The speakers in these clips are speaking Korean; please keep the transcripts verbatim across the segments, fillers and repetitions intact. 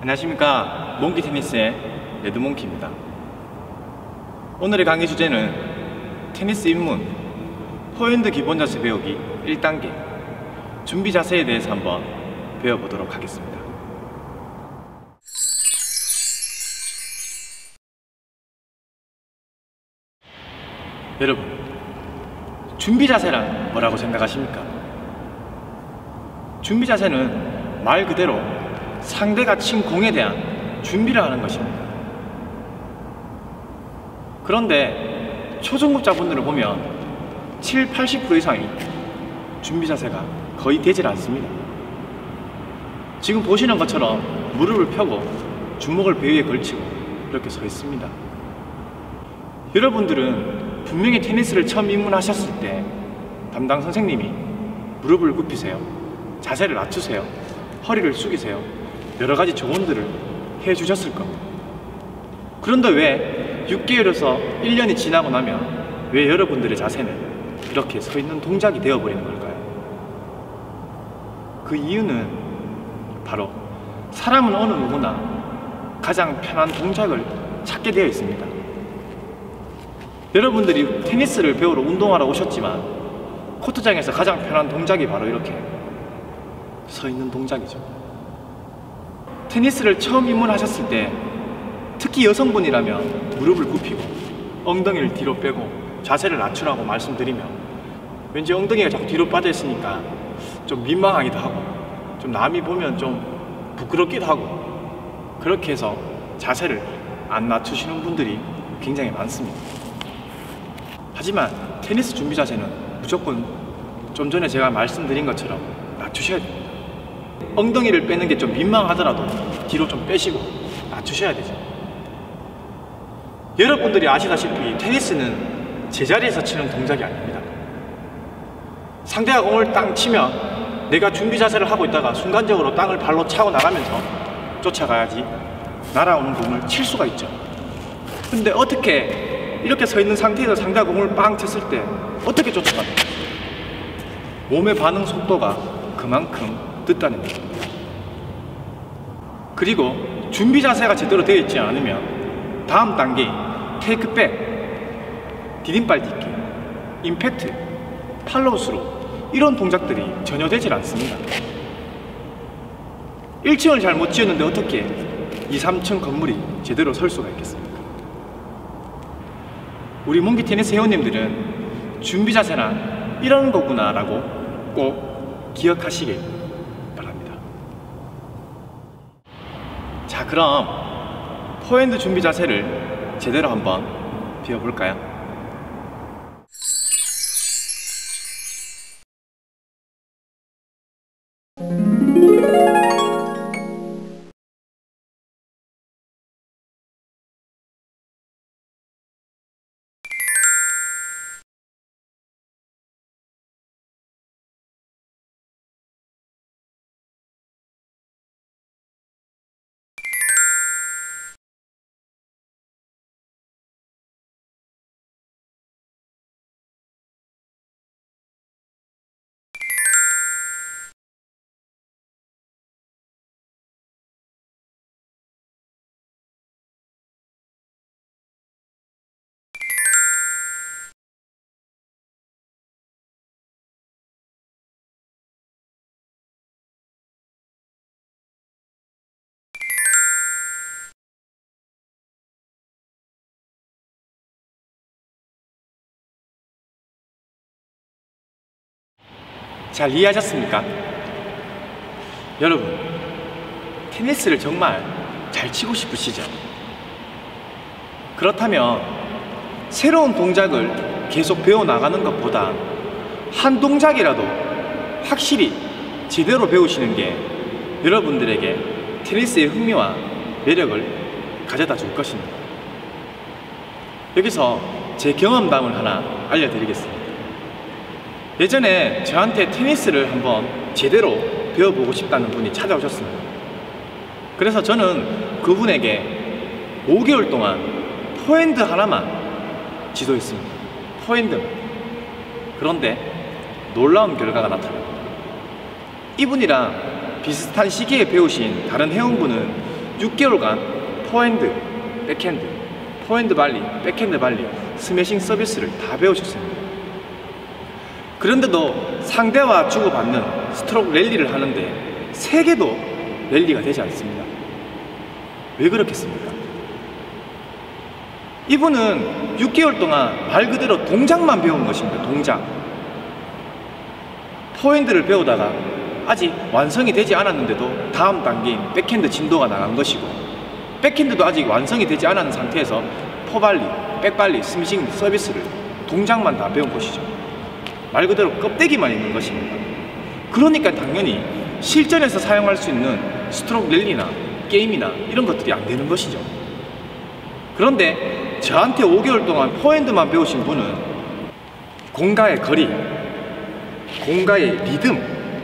안녕하십니까. 몽키 테니스의 레드몽키입니다. 오늘의 강의 주제는 테니스 입문 포핸드 기본 자세 배우기 일 단계 준비 자세에 대해서 한번 배워보도록 하겠습니다. 여러분, 준비 자세란 뭐라고 생각하십니까? 준비 자세는 말 그대로 상대가 친 공에 대한 준비를 하는 것입니다. 그런데 초중급자분들을 보면 칠십, 팔십 퍼센트 이상이 준비 자세가 거의 되질 않습니다. 지금 보시는 것처럼 무릎을 펴고 주먹을 배 위에 걸치고 이렇게 서 있습니다. 여러분들은 분명히 테니스를 처음 입문하셨을 때 담당 선생님이 무릎을 굽히세요, 자세를 낮추세요, 허리를 숙이세요, 여러가지 조언들을 해주셨을 겁니다. 그런데 왜 육 개월에서 일 년이 지나고 나면 왜 여러분들의 자세는 이렇게 서 있는 동작이 되어버리는 걸까요? 그 이유는 바로 사람은 어느 누구나 가장 편한 동작을 찾게 되어 있습니다. 여러분들이 테니스를 배우러 운동하러 오셨지만 코트장에서 가장 편한 동작이 바로 이렇게 서 있는 동작이죠. 테니스를 처음 입문하셨을 때 특히 여성분이라면 무릎을 굽히고 엉덩이를 뒤로 빼고 자세를 낮추라고 말씀드리면 왠지 엉덩이가 자꾸 뒤로 빠져 있으니까 좀 민망하기도 하고 좀 남이 보면 좀 부끄럽기도 하고 그렇게 해서 자세를 안 낮추시는 분들이 굉장히 많습니다. 하지만 테니스 준비 자세는 무조건 좀 전에 제가 말씀드린 것처럼 낮추셔야 됩니다. 엉덩이를 빼는 게 좀 민망하더라도 뒤로 좀 빼시고 낮추셔야 되죠. 여러분들이 아시다시피 테니스는 제자리에서 치는 동작이 아닙니다. 상대가 공을 땅 치면 내가 준비 자세를 하고 있다가 순간적으로 땅을 발로 차고 나가면서 쫓아가야지 날아오는 공을 칠 수가 있죠. 근데 어떻게 이렇게 서 있는 상태에서 상대가 공을 빵 쳤을 때 어떻게 쫓아갑니까? 몸의 반응 속도가 그만큼 늦다는 얘기입니다. 그리고 준비 자세가 제대로 되어 있지 않으면 다음 단계인 테이크백, 디딤발 딛기, 임팩트, 팔로우 스루 이런 동작들이 전혀 되질 않습니다. 일 층을 잘 못 지었는데 어떻게 이, 삼 층 건물이 제대로 설 수가 있겠습니까? 우리 몽키 테니스 회원님들은 준비 자세란 이런 거구나 라고 꼭 기억하시길 바랍니다. 자, 그럼 포핸드 준비 자세를 제대로 한번 배워볼까요? 잘 이해하셨습니까? 여러분, 테니스를 정말 잘 치고 싶으시죠? 그렇다면 새로운 동작을 계속 배워나가는 것보다 한 동작이라도 확실히 제대로 배우시는 게 여러분들에게 테니스의 흥미와 매력을 가져다 줄 것입니다. 여기서 제 경험담을 하나 알려드리겠습니다. 예전에 저한테 테니스를 한번 제대로 배워보고 싶다는 분이 찾아오셨습니다. 그래서 저는 그분에게 오 개월 동안 포핸드 하나만 지도했습니다. 포핸드. 그런데 놀라운 결과가 나타납니다. 이분이랑 비슷한 시기에 배우신 다른 회원분은 육 개월간 포핸드, 백핸드, 포핸드 발리, 백핸드 발리, 스매싱 서비스를 다 배우셨습니다. 그런데도 상대와 주고받는 스트로크 랠리를 하는데 세 개도 랠리가 되지 않습니다. 왜 그렇겠습니까? 이분은 육 개월 동안 말 그대로 동작만 배운 것입니다. 동작. 포핸드를 배우다가 아직 완성이 되지 않았는데도 다음 단계인 백핸드 진도가 나간 것이고, 백핸드도 아직 완성이 되지 않은 상태에서 포발리, 백발리, 스매싱 서비스를 동작만 다 배운 것이죠. 말 그대로 껍데기만 있는 것입니다. 그러니까 당연히 실전에서 사용할 수 있는 스트로크 랠리나 게임이나 이런 것들이 안 되는 것이죠. 그런데 저한테 오 개월 동안 포핸드만 배우신 분은 공과의 거리, 공과의 리듬,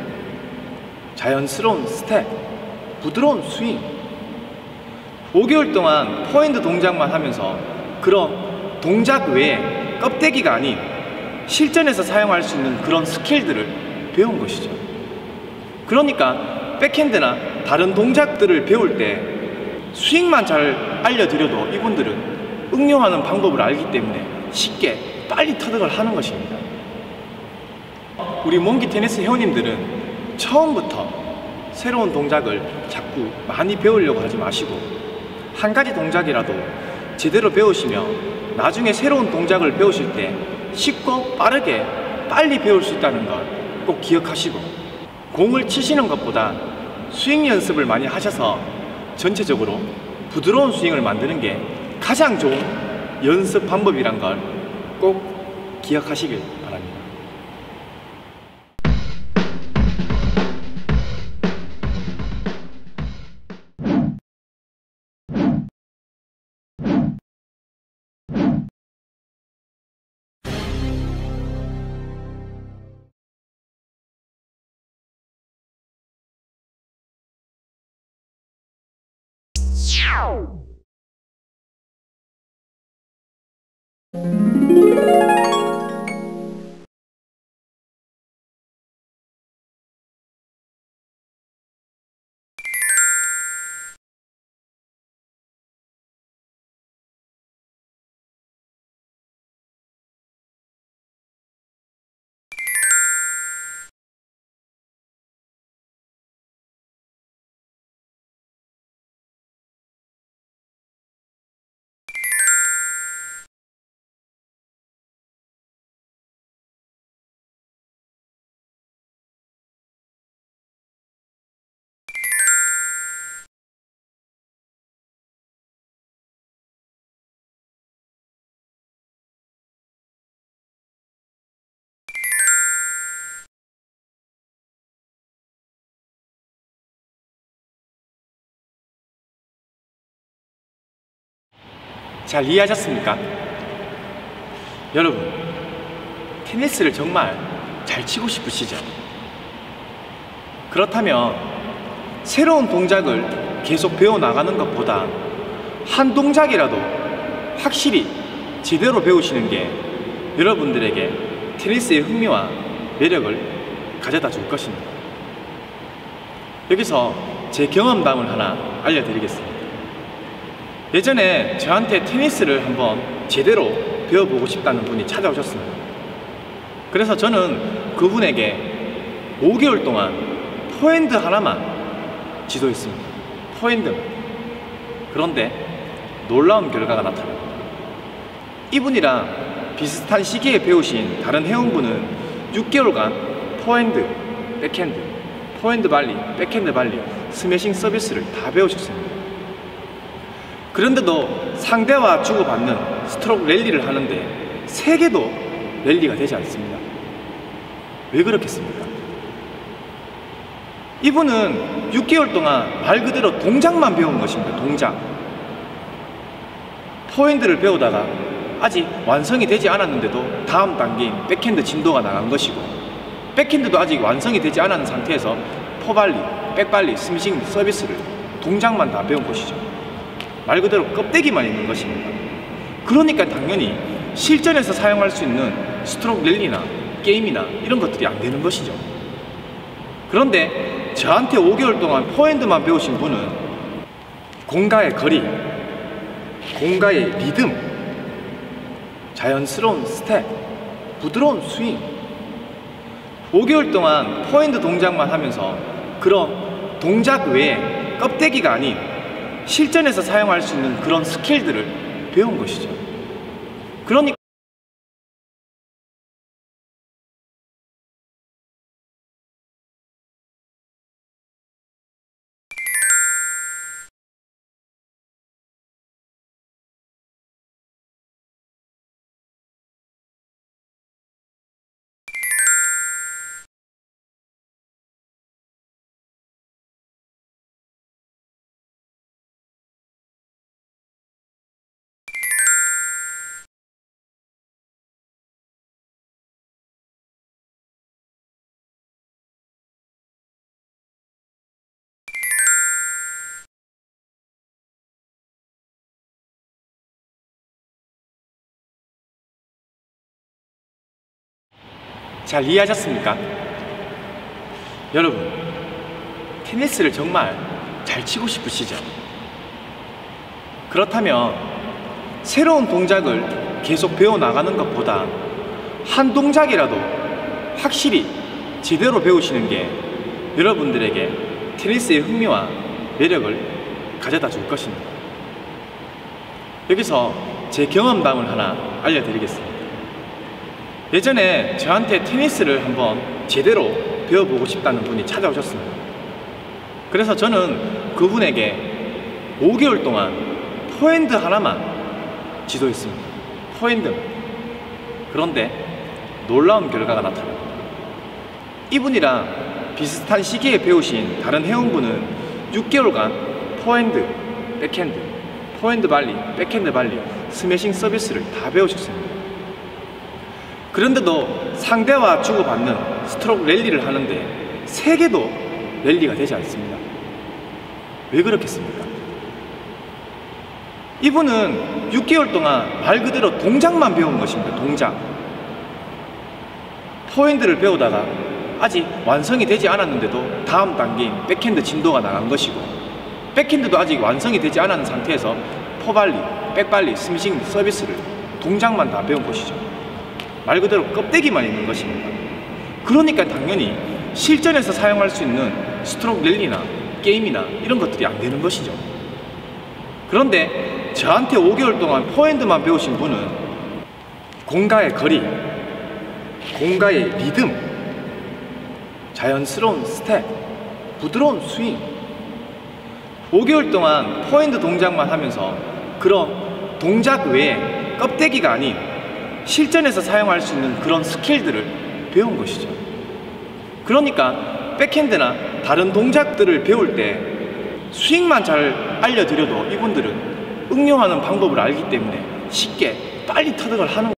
자연스러운 스텝, 부드러운 스윙, 오 개월 동안 포핸드 동작만 하면서 그런 동작 외에 껍데기가 아닌 실전에서 사용할 수 있는 그런 스킬들을 배운 것이죠. 그러니까 백핸드나 다른 동작들을 배울 때 스윙만 잘 알려드려도 이분들은 응용하는 방법을 알기 때문에 쉽게 빨리 터득을 하는 것입니다. 우리 몽기 테니스 회원님들은 처음부터 새로운 동작을 자꾸 많이 배우려고 하지 마시고 한 가지 동작이라도 제대로 배우시면 나중에 새로운 동작을 배우실 때 쉽고 빠르게 빨리 배울 수 있다는 걸 꼭 기억하시고, 공을 치시는 것보다 스윙 연습을 많이 하셔서 전체적으로 부드러운 스윙을 만드는 게 가장 좋은 연습 방법이란 걸 꼭 기억하시길 바랍니다. 잘 이해하셨습니까? 여러분, 테니스를 정말 잘 치고 싶으시죠? 그렇다면 새로운 동작을 계속 배워나가는 것보다 한 동작이라도 확실히 제대로 배우시는 게 여러분들에게 테니스의 흥미와 매력을 가져다 줄 것입니다. 여기서 제 경험담을 하나 알려드리겠습니다. 예전에 저한테 테니스를 한번 제대로 배워보고 싶다는 분이 찾아오셨습니다. 그래서 저는 그분에게 오 개월 동안 포핸드 하나만 지도했습니다. 포핸드만. 그런데 놀라운 결과가 나타납니다. 이분이랑 비슷한 시기에 배우신 다른 회원분은 육 개월간 포핸드, 백핸드, 포핸드 발리, 백핸드 발리, 스매싱 서비스를 다 배우셨습니다. 그런데도 상대와 주고받는 스트로크 랠리를 하는데 세 개도 랠리가 되지 않습니다. 왜 그렇겠습니까? 이분은 육 개월 동안 말 그대로 동작만 배운 것입니다. 동작. 포핸드를 배우다가 아직 완성이 되지 않았는데도 다음 단계인 백핸드 진도가 나간 것이고, 백핸드도 아직 완성이 되지 않은 상태에서 포발리, 백발리, 스매싱 서비스를 동작만 다 배운 것이죠. 말 그대로 껍데기만 있는 것입니다. 그러니까 당연히 실전에서 사용할 수 있는 스트로크 랠리나 게임이나 이런 것들이 안 되는 것이죠. 그런데 저한테 오 개월 동안 포핸드만 배우신 분은 공과의 거리, 공과의 리듬, 자연스러운 스텝, 부드러운 스윙. 오 개월 동안 포핸드 동작만 하면서 그런 동작 외에 껍데기가 아닌 실전에서 사용할 수 있는 그런 스킬들을 배운 것이죠. 그러니까 잘 이해하셨습니까? 여러분, 테니스를 정말 잘 치고 싶으시죠? 그렇다면 새로운 동작을 계속 배워나가는 것보다 한 동작이라도 확실히 제대로 배우시는 게 여러분들에게 테니스의 흥미와 매력을 가져다 줄 것입니다. 여기서 제 경험담을 하나 알려드리겠습니다. 예전에 저한테 테니스를 한번 제대로 배워보고 싶다는 분이 찾아오셨습니다. 그래서 저는 그분에게 오 개월 동안 포핸드 하나만 지도했습니다. 포핸드만. 그런데 놀라운 결과가 나타납니다. 이분이랑 비슷한 시기에 배우신 다른 회원분은 육 개월간 포핸드, 백핸드, 포핸드 발리, 백핸드 발리, 스매싱 서비스를 다 배우셨습니다. 그런데도 상대와 주고받는 스트로크 랠리를 하는데 세 개도 랠리가 되지 않습니다. 왜 그렇겠습니까? 이분은 육 개월 동안 말 그대로 동작만 배운 것입니다. 동작. 포핸드를 배우다가 아직 완성이 되지 않았는데도 다음 단계인 백핸드 진도가 나간 것이고, 백핸드도 아직 완성이 되지 않은 상태에서 포발리, 백발리, 스미싱 서비스를 동작만 다 배운 것이죠. 말 그대로 껍데기만 있는 것입니다. 그러니까 당연히 실전에서 사용할 수 있는 스트로크 랠리나 게임이나 이런 것들이 안 되는 것이죠. 그런데 저한테 오 개월 동안 포핸드만 배우신 분은 공과의 거리, 공과의 리듬, 자연스러운 스텝, 부드러운 스윙. 오 개월 동안 포핸드 동작만 하면서 그런 동작 외에 껍데기가 아닌 실전에서 사용할 수 있는 그런 스킬들을 배운 것이죠. 그러니까 백핸드나 다른 동작들을 배울 때 스윙만 잘 알려드려도 이분들은 응용하는 방법을 알기 때문에 쉽게 빨리 터득을 하는